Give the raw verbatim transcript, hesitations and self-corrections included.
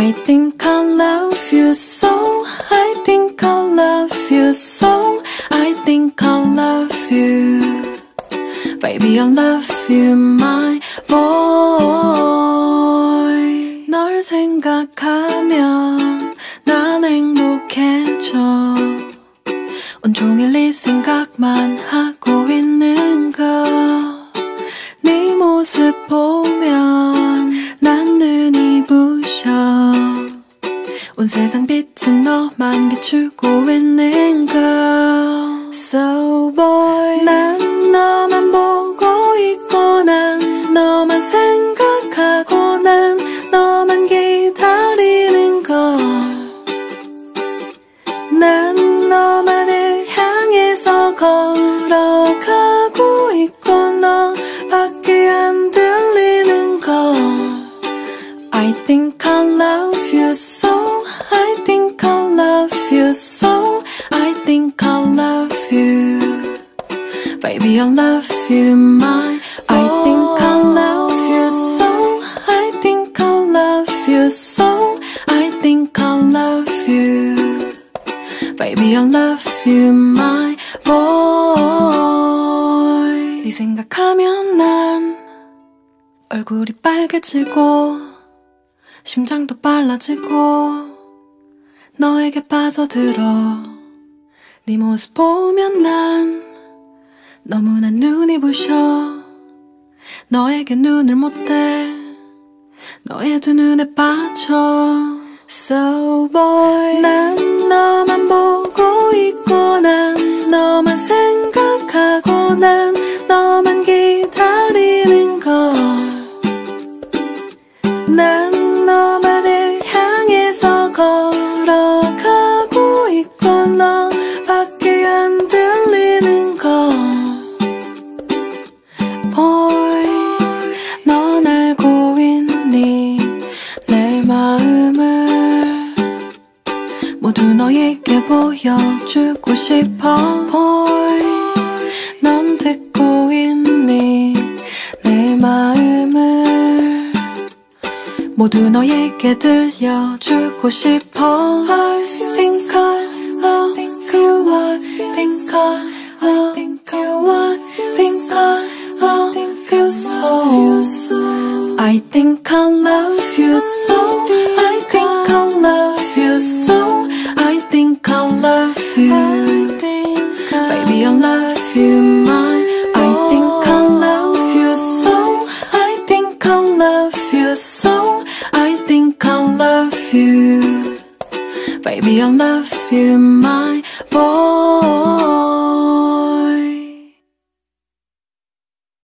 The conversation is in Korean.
I think I love you so. I think I love you so. I think I love you. Baby, I love you, my boy. 널 생각하면 난 행복해져. 온종일 네 생각만 하고 있는 거. 네 모습 보면 난 눈이 부셔. 온 세상 빛은 너만 비추고 있는 거. So boy, 난 너만 보고 있고 난 너만 생각하고 난 너만 기다리는 거. 난 너만을 향해서 걸어가고 있고 너밖에 안 들리는 거. I think I love you so. I think I love you so. I think I love you. Baby, I love you, my boy. I think I love you so. I think I love you so. I think I love you. Baby, I love you, my boy. 네 생각하면 난 얼굴이 빨개지고 심장도 빨라지고 너에게 빠져들어. 네 모습 보면 난 너무나 눈이 부셔. 너에게 눈을 못 대. 너의 두 눈에 빠져. So boy, 난 너만 보고 있고 난 너만 생각하고 난 너만 기다리는 거. 난 너만을 향해서 걸어가고 있고 너밖에 안 들리는 거. Boy, 넌 알고 있니 내 마음을 모두 너에게 보여주고 싶어. Boy, 넌 듣고 있니 내 마음을 모두 너에게 들려주고 싶어. I think I love you. I think I love you. I think I love you so. I think I love you so. I think I love you so. I think I love you. Baby, I love you, my. I think I love you so. I think I love you so. I think I love you. Baby, I love you, my boy.